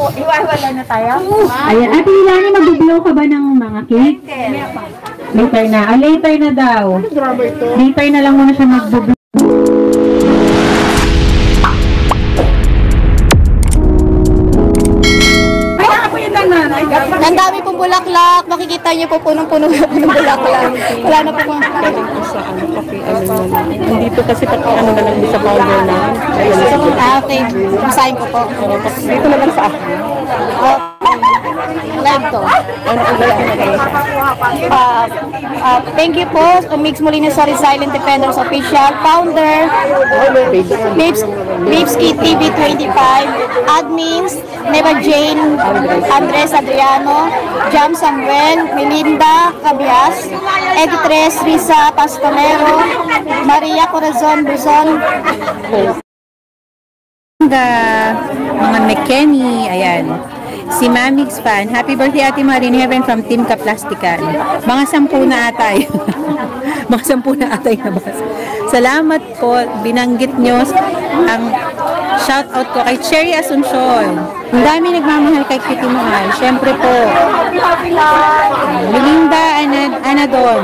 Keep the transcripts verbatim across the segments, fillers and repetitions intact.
Iwawala na tayo? Ayan, Ate Ilani, mag-blow ka ba ng mga cake? Later na. Ah, later na daw. Later na lang muna siya mag-blow. Ang dami pong bulaklak. Makikita niyo po punong-puno ng bulaklak. Wala na po mga Dito kasi pati ano na lang sa founder na. Ah, okay. Masahin ko po. Dito na lang sa akin. Oh, live to. Uh, uh, thank you po. Mix Molina Sorry Silent Defenders Official. Founder. Babes, Babeski T V twenty-five. Admins. Neva Jane. Andres Adriano. Jam Samuel. Melinda Cabias. Editres Risa Pastonero. Maria Corazon Buzon. Mga McKenny, ayan. Si Mamix fan, happy birthday Ate Marin Heaven from Team Kaplastikan. Mga sampu na atay. Mga sampu na atay na bas. Salamat po, binanggit nyo ang shout out ko kay Cherry Asuncion. Ang dami nagmamahal kay Kitty Mahal. Siyempre po. Melinda Anadon.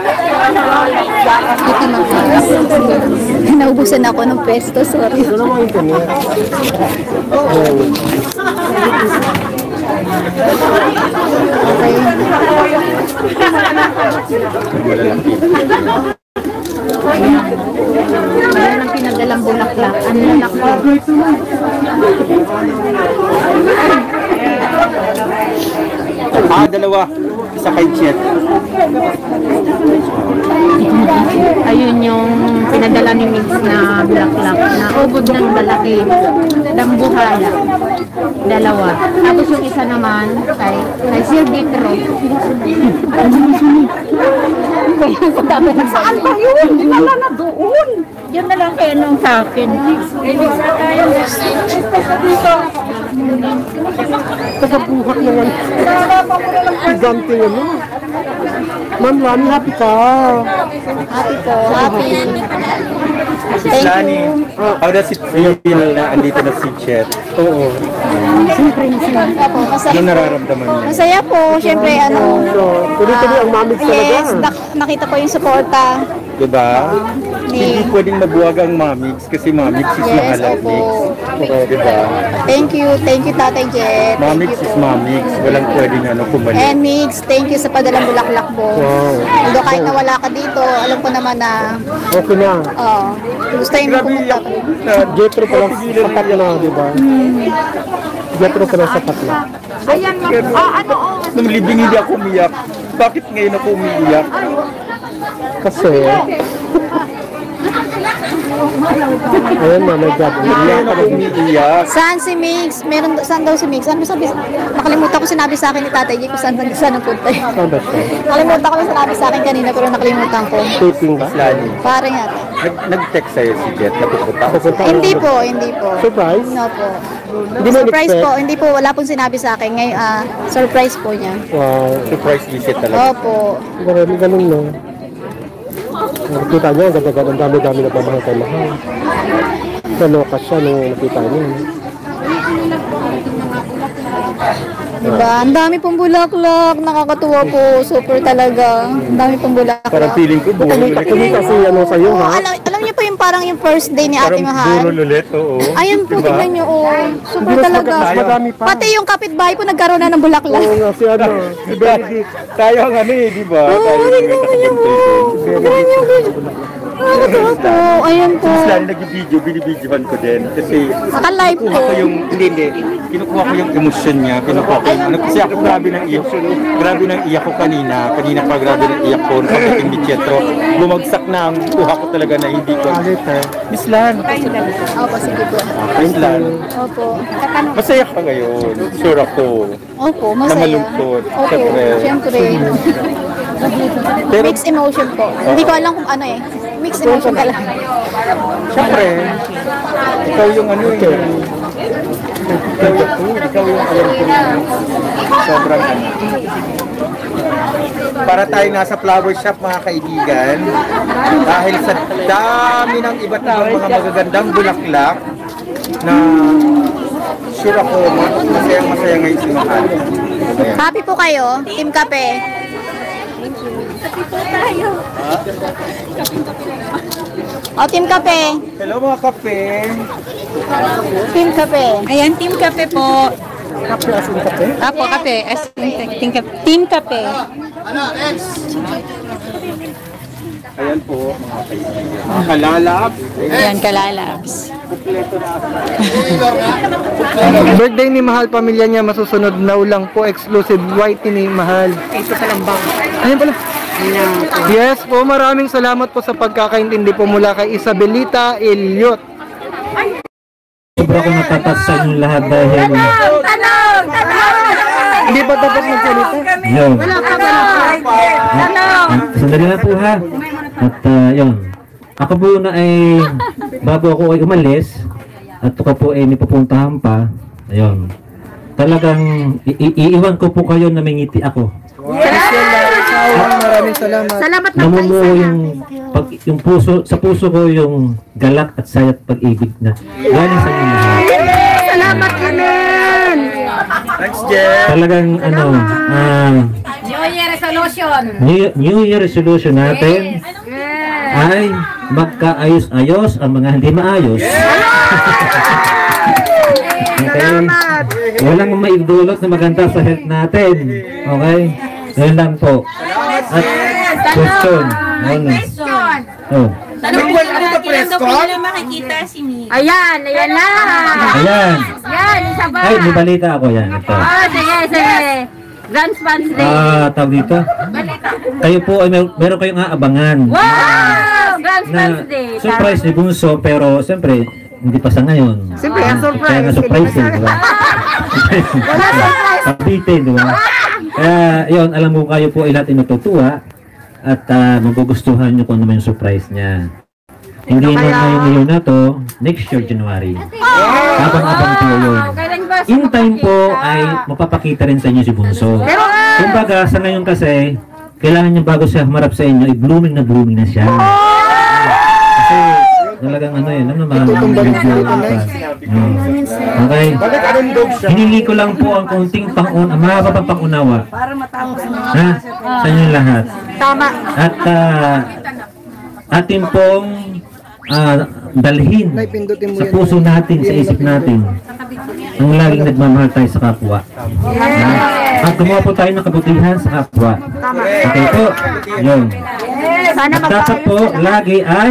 Kitty Mahal. Naubusan ako ng pesto, sorry. Ayan ang pinadalang bulaklak. Ano na nakla? Ah, dalawa. Isa kay Chet. Ayun yung pinadala ni Mix na bulaklak na ubod ng malaki. Dambuhala. Dalawa. Tapos yung isa naman kay, kay Sir Ditro. Saan ba yun? Wala na doon. Yun na lang kayo nung sa akin. Kasabuhat naman. Gigante naman. Ma'am Lani, happy ka. Happy po. Happy. Thank Lani, you. how does it feel na andito na si Chet? Oo. Siyempre, masaya po. Masaya Ano po. nararamdaman niya? Masaya po. Siyempre, ano. Tuloy-tuloy ang mamig talaga. Yes, nak- nakita ko yung suporta. Diba? Hindi Ni- pwedeng mabuwag ang mamix kasi mamix is Yes, mahalap opo. mix. Okay, diba? Thank you. Thank you, Tatay Jet. Thank Mamix you is po. mamix. Walang pwedeng ano kumali. And Mix, thank you sa padalang bulaklak po. Although kahit nawala ka dito, alam ko naman na Okay na. oh, gusto mo pumunta pa. Jetro pa lang sapat na, di ba? Jetro pa lang sapat na. Ayan, ma'am. Ah, ano, oh. Nung libing hindi ako umiyak. Bakit ngayon ako umiiyak? Kasi, ayun na, may job. Ngayon ako umiiyak. Saan si Mix? Meron, saan daw si Mix? Ano sabi? Nakalimutan ko sinabi sa akin ni Tatay Jet kung saan, saan ang punta. Saan ba siya? Nakalimutan ko yung sinabi sa akin kanina pero nakalimutan ko. Taping ba? Lani, Parang yata. nag- nag-text sa'yo si Jet na pupunta ako. Pupunta ka Hindi na. po, hindi po. Surprise? No po. Hindi mo Surprise expect? po, hindi po, wala pong sinabi sa akin. Ngayon, ah, surprise po niya. Wow. Surprise visit talaga. Opo. Ganun, ganun no. Nakita niya, ganda-ganda, ang dami-dami na pamahal kay mahal. Nalokas siya nung nakita niya. Diba? Ang dami pong bulaklak. Nakakatuwa po. Super talaga. Ang dami pong bulaklak. Parang feeling ko, burol ulit. Kami kasi ano sa'yo Oo, ha? alam, alam niyo po yung parang yung first day ni Ate Parang Mahal. burol ulit, oo. Ayun po, Diba? tignan niyo. Oh. Super Mas talaga. mas madami pa. Pati yung kapitbahay po nagkaroon na ng bulaklak. Oo nga, si ano, si Benedict. Tayo ang ano eh, di ba? Oo, Tayo ang tignan mo niyo po. Tignan niyo po. Nakakatuwa po. Ayan po. Mas lalo nag-video, binibidyoan ko din. Kasi Naka-live po. kinukuha ko yung, hindi, hindi. Kinukuha ko yung emosyon niya. Kinukuha ko yung, ano, kasi ako grabe ng iyak. Grabe ng iyak ko kanina. Kanina pa grabe ng iyak ko. Pagdating ni Pietro, bumagsak na ang kuha ko talaga na hindi ko. Alit eh. Miss Lan. Opo, sige po. Miss Lan. Opo. Masaya ka ngayon. Sure ako. Opo, Na masaya. malungkot. Opo, Siyempre. siyempre. Pero, Mixed emotion po. Hindi ko alam kung ano eh. Mixed emotion talaga. siyempre, ikaw yung ano eh. Ikaw yung, ikaw yung alam ko na sobrang ano. Para tayo nasa flower shop mga kaibigan, dahil sa dami ng iba't ibang mga magagandang bulaklak na sure ako, masayang masaya ngayon si Mahal. Happy po kayo, Team Kape. O, Team Kape. Hello mga kape. Team Kape. Ayan, Team Kape po. Apo, kape. As in, team, team Kape. Ayan po, mga kaibigan. Mga kalalap. Ayan, kalalabs. Birthday ni Mahal, pamilya niya masusunod na ulang po, exclusive white ni Mahal. Ito palang bang. Ayun pala. Yes po, maraming salamat po sa pagkakaintindi po mula kay Isabelita Eliot. Sobra ko natatas sa inyong lahat dahil Hindi pa tapos magsalita. yun. Sandali na po ha. At uh, yun. Ako po na ay bago ako ay umalis at ako po ay may pupuntahan pa. Ayun. Talagang i- i- iiwan ko po kayo na may ngiti ako. Maraming salamat. Salamat na Namumuo yung pag, yung puso sa puso ko yung galak at saya at pag-ibig na galing sa inyo lahat. Salamat, Amen. Thanks, Jeff. Talagang ano, ah, New Year resolution. New, New Year resolution natin ay magkaayos-ayos ang mga hindi maayos. Okay? Walang maidulot na maganda sa health natin. Okay? Yan lang po. At question. Ano? Oh. Tanong ko lang natin, lang daw po nila makikita si Mi. Ayan, ayan na. Ayan. Yan, isa ba? Ay, may balita ako yan. Ito. Oh, sige, sige. Grand Spans Day. Ah, tawag dito. Kayo po ay mer meron kayong aabangan. Wow! Grand Na Spans Day. surprise ni Bunso, pero siyempre, hindi pa sa ngayon. Siyempre, ang surprise. Kaya nga surprise eh, di ba? Wala surprise. Pabitin, di ba? Kaya, yun, alam mo kayo po ay lahat ay natutuwa at uh, magugustuhan nyo kung ano yung surprise niya. Hindi na ngayon ngayon na to, next year, January. Abang-abang po yun. In time po ay mapapakita rin sa inyo si Bunso. Kumbaga, sa ngayon kasi, kailangan niya bago siya humarap sa inyo, i-blooming na blooming na siya. Kasi, talagang ano yun, ano naman, okay? Hiningi ko lang po ang konting pang-un, ang mahaba pang-unawa. Para matapos ha? Sa inyo lahat. Tama. At uh, atin pong uh, dalhin sa puso natin, sa isip natin, ang laging nagmamahal tayo sa kapwa. Yeah. At gumawa po tayo ng kabutihan sa kapwa. Okay po? Yun. At dapat po, lagi ay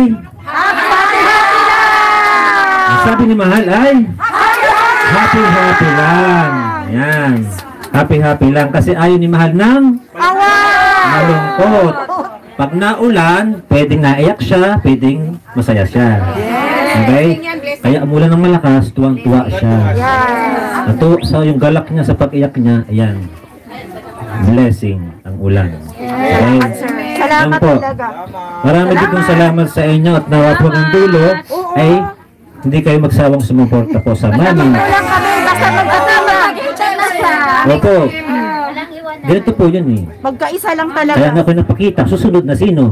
ang sabi ni Mahal ay happy happy lang. Yan. Happy happy lang kasi ayaw ni Mahal ng malungkot. Pag naulan, pwedeng naiyak siya, pwedeng masaya siya. Okay? Kaya umulan ng malakas, tuwang-tuwa siya. Ato, so yung galak niya sa pag-iyak niya, ayan. Blessing ang ulan. Okay? Salamat po. talaga. Marami din pong salamat sa inyo at nawa po ng dulo ay hindi kayo magsawang sumuporta po sa mami. Lang kami, basta magkasama. Opo. Ganito po yun eh. Magkaisa lang Kaya talaga. nga ako napakita, susunod na sino?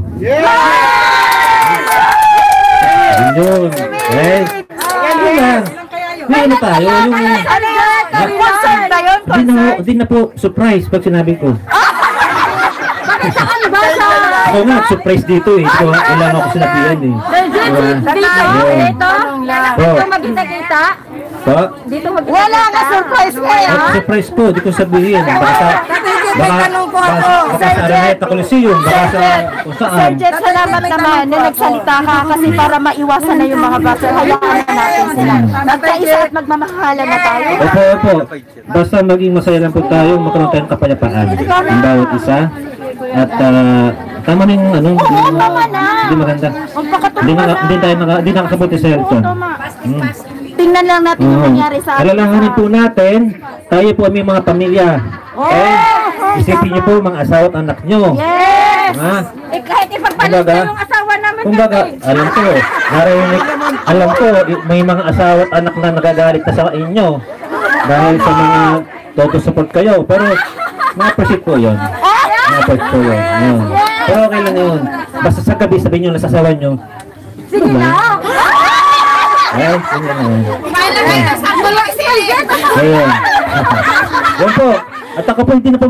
Yun. Okay? Yun lang. May ano tayo, yung... Ano yan? Concert ba yun? Hindi na, hindi na po surprise pag sinabi ko. Bakit saan ba sa... Ako nga, surprise dito eh. So, wala nga ako sinabihan eh. Diba? Dito? Yun. Dito? Po. Dito magkita-kita? Po? Dito magkita-kita? Wala nga surprise mo At yan. surprise po, di ko sabihin. Baka sa... Baka, baka, baka sa Araneta Coliseum, baka sa kung Sir saan. Jet, salamat naman na nagsalita ka kasi para maiwasan na yung mga buzzer. Hayaan na natin sila. Magkaisa at magmamahalan na tayo. Opo, opo. Basta maging masaya lang po tayo, magkaroon tayong kapayapaan. Ang bawat isa. At uh, tama na yung ano, hindi, hindi maganda. Hindi, na, hindi tayo naka, hindi nakakabuti sa health. Hmm. Tingnan lang natin yung Oo. nangyari sa atin. Alalahanin po natin, tayo po may mga pamilya. Okay? Isipin niyo po mga asawa at anak niyo. Yes! Ha? Eh kahit ipagpalit Kumbaga, na yung asawa namin. Kumbaga, alam ko, narinig, alam ko, may mga asawa at anak na nagagalit na sa inyo dahil sa mga todo support kayo. Pero, na-appreciate po yun. Na-appreciate po yun. Yun. Pero okay lang yun. Basta sa gabi sabihin nyo nasasawa nyo. Sige na. Ay, yun lang yun. Ayan. Yan po. At ako po hindi na po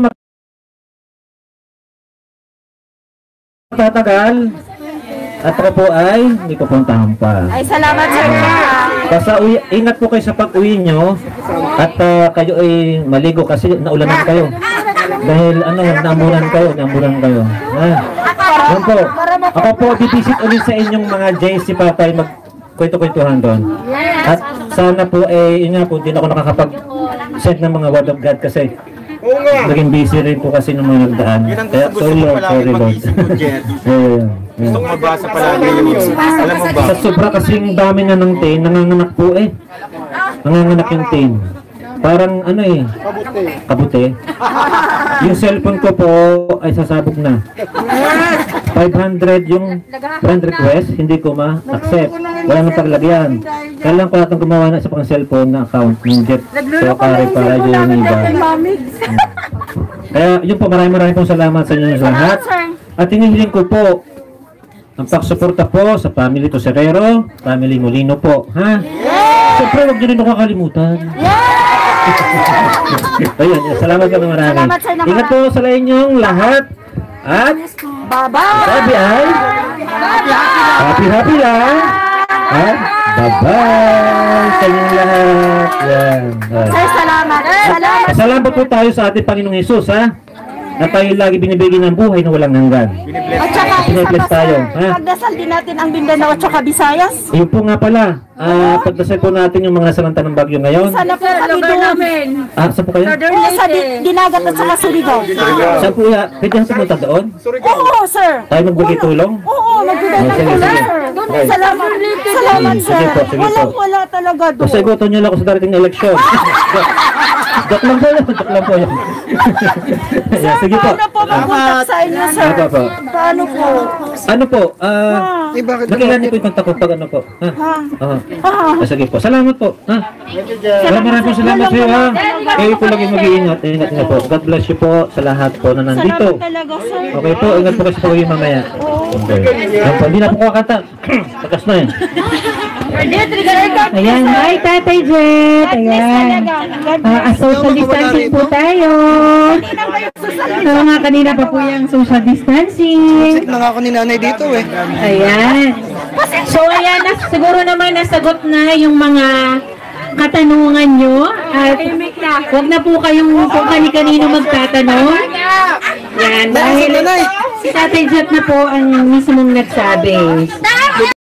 matatagal. At ako po ay hindi pupuntahan pa. Ay, salamat sa inyo. Basta uwi, ingat po kayo sa pag-uwi nyo. At uh, kayo ay maligo kasi naulanan kayo. Dahil ano, naamulan kayo, naamulan kayo. Ah. Yan po. Ako po bibisit ulit sa inyong mga J C Patay mag kwento-kwentuhan doon. At sana po eh, yun nga po, din ako nakakapag-send ng mga word of God kasi naging busy rin po kasi nung mga nagdaan. Yun ang Kaya, gusto sorry mo Lord, palagi sorry Lord. mag-isip ko, Jet. Ayan, Gusto ko mabasa palagi yun. Alam mo ba? sa sobra kasing dami na ng tin, nanganganak po eh. Nanganganak yung tin. Parang ano eh, kabute. Yung cellphone ko po ay sasabog na. five hundred yung friend request, hindi ko ma-accept. Wala nang paglagyan. Kailangan ko natin gumawa na sa pang cellphone na account ng Jet. So, kare para yung iba. Kaya yun po, maraming maraming pong salamat sa inyo sa lahat. At hinihiling ko po ang pagsuporta po sa family Toserero, family Molino po. Ha? Siyempre, huwag nyo rin ako kakalimutan. Ayun, salamat kami marami. Ingat po sa inyong lahat. At Bye-bye! sabi ay happy happy lang. At bye-bye sa inyong lahat. Yan. Sir, salamat. Salamat. Salamat po tayo sa ating Panginoong Hesus, ha? Na tayo lagi binibigyan ng buhay na walang hanggan. At saka, isa Binibless pa, tayo, sir, ha? pagdasal din natin ang Mindanao at saka Visayas. Ayun po nga pala, ah, pagdasal po natin yung mga salanta ng bagyo ngayon. Sana po kami doon. Ah, saan po kayo? Oo, sa di- Dinagat at saka Surigao. Saan po ya? Pwede ang pumunta doon? Oo, sir. Tayo magbigay tulong? Oo, magbigay Oh, ng sige, tulong, sige. sir. Okay. Salamat. Salamat, Sige sir. po, sige po. Walang wala talaga doon. Basta igoto nyo lang ako sa darating na eleksyon. Joke lang po yun, joke lang po yun. Yeah, sige po. Paano po mag-contact sa inyo, sir? Ano po? Paano po? Ano po? Ah, Eh, bakit nakilala po yung kontak ko pag ano po. Ha? Ah. Ah, Ah, sige po. Salamat po. Ha? Maraming maraming po salamat sa iyo, ha? Kayo po lagi mag-iingat. Ingat niyo po. God bless you po sa lahat po na nandito. salamat talaga, sir. Okay po, ingat po kasi po kayo mamaya. Okay. Yan po, hindi na po kakanta. Takas na eh. Ayan, hi Tatay Jet. Ayan. Ah, ah, social distancing po tayo. Oo nga, kanina pa po yung social distancing. Sit na nga ako ni nanay dito eh. Ayan. So ayan, na, siguro naman nasagot na yung mga katanungan nyo. At huwag na po kayong kung kani-kanino magtatanong. Yan, dahil si Tatay Jet na po ang mismong nagsabi.